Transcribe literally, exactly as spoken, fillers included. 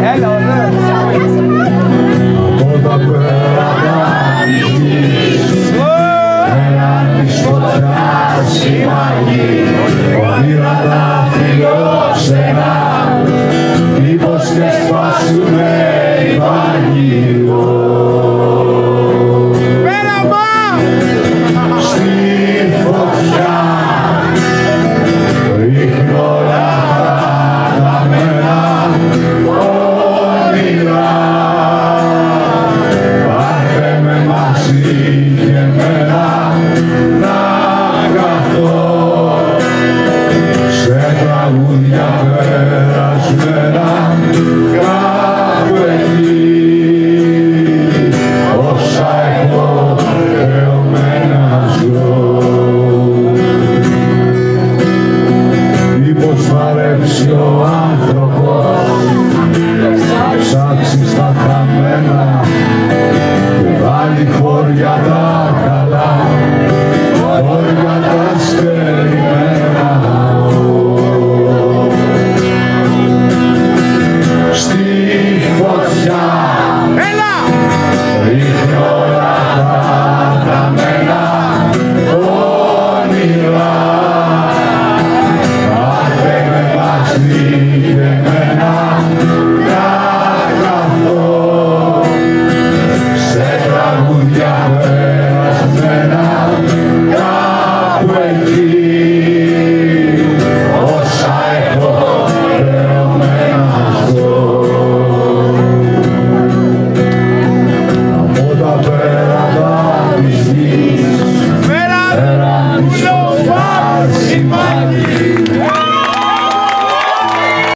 Έλα, ωραία. Από τα πέρα τα νυχτής, πέρα της φωτιάς η μαγή, πήρα τα φιλόξενα, μήπως και σπάσουνε οι παγιοί. Στη φωτιά ρίχνει όλα τα χαμένα όνειρα. Πάρτε με μαζί και εμένα να καθώ σε τραγούδια περασμένα.